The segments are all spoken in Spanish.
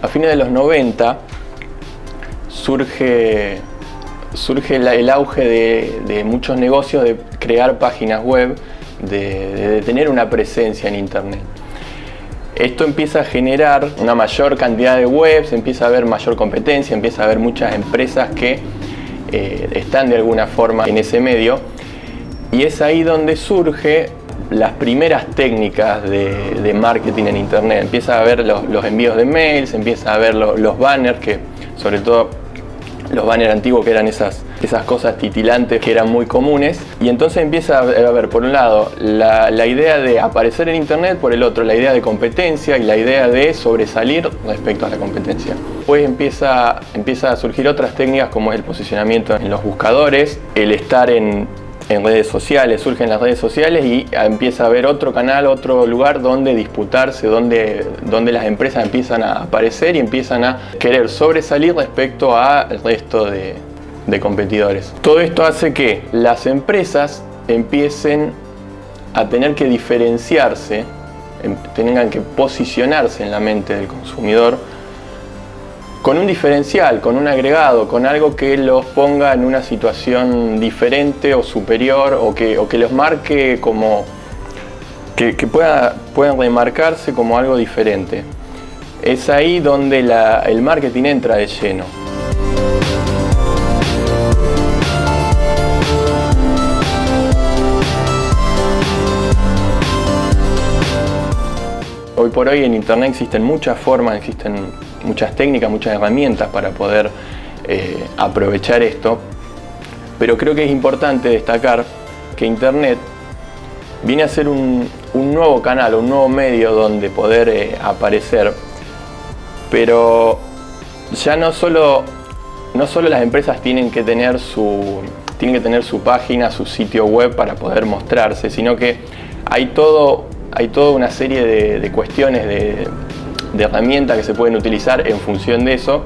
A fines de los 90 surge el auge de muchos negocios de crear páginas web, de tener una presencia en Internet. Esto empieza a generar una mayor cantidad de webs, empieza a haber mayor competencia, empieza a haber muchas empresas que están de alguna forma en ese medio, y es ahí donde surge las primeras técnicas de marketing en Internet. Empieza a ver los envíos de mails, empieza a ver los banners, que sobre todo los banners antiguos, que eran esas cosas titilantes que eran muy comunes, y entonces empieza a ver, por un lado, la idea de aparecer en Internet, por el otro, la idea de competencia y la idea de sobresalir respecto a la competencia. Después empieza a surgir otras técnicas, como es el posicionamiento en los buscadores, el estar en redes sociales, surgen las redes sociales y empieza a haber otro canal, otro lugar donde disputarse, donde las empresas empiezan a aparecer y empiezan a querer sobresalir respecto al resto de competidores. Todo esto hace que las empresas empiecen a tener que diferenciarse, tengan que posicionarse en la mente del consumidor con un diferencial, con un agregado, con algo que los ponga en una situación diferente o superior, o que los marque como que puedan remarcarse como algo diferente. Es ahí donde el marketing entra de lleno. Hoy por hoy en Internet existen muchas formas, existen muchas técnicas, muchas herramientas para poder aprovechar esto, pero creo que es importante destacar que Internet viene a ser un nuevo canal, un nuevo medio donde poder aparecer, pero ya no solo las empresas tienen que tener su página, su sitio web para poder mostrarse, sino que hay toda una serie de cuestiones, de herramientas que se pueden utilizar en función de eso,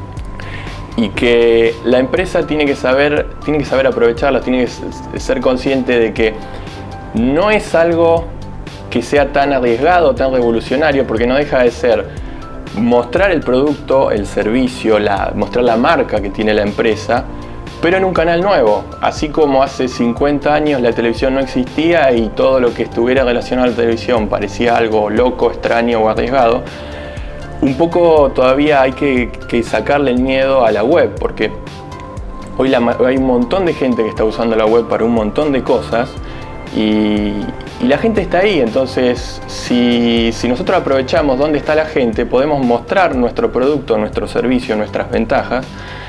y que la empresa tiene que saber aprovecharlas, tiene que ser consciente de que no es algo que sea tan arriesgado, tan revolucionario, porque no deja de ser mostrar el producto, el servicio, mostrar la marca que tiene la empresa, pero en un canal nuevo. Así como hace 50 años la televisión no existía y todo lo que estuviera relacionado a la televisión parecía algo loco, extraño o arriesgado, un poco todavía hay que sacarle el miedo a la web, porque hoy hay un montón de gente que está usando la web para un montón de cosas, y la gente está ahí. Entonces, si nosotros aprovechamos dónde está la gente, podemos mostrar nuestro producto, nuestro servicio, nuestras ventajas,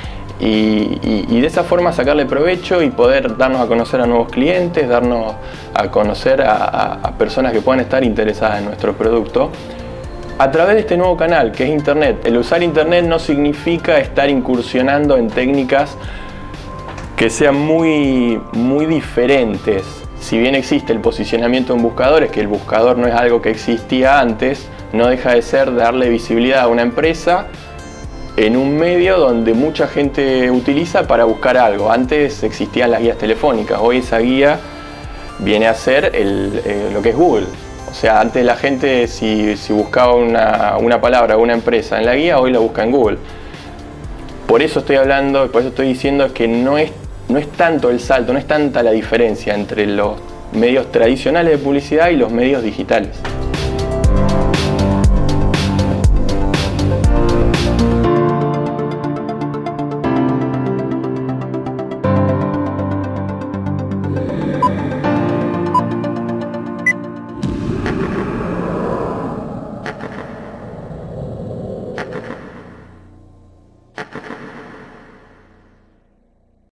y de esa forma sacarle provecho y poder darnos a conocer a nuevos clientes, darnos a conocer a personas que puedan estar interesadas en nuestro producto a través de este nuevo canal que es Internet. El usar Internet no significa estar incursionando en técnicas que sean muy diferentes. Si bien existe el posicionamiento en buscadores, que el buscador no es algo que existía antes, no deja de ser darle visibilidad a una empresa en un medio donde mucha gente utiliza para buscar algo. Antes existían las guías telefónicas, hoy esa guía viene a ser lo que es Google. O sea, antes la gente si buscaba una palabra o una empresa en la guía, hoy la busca en Google. Por eso estoy diciendo que no es tanto el salto, no es tanta la diferencia entre los medios tradicionales de publicidad y los medios digitales.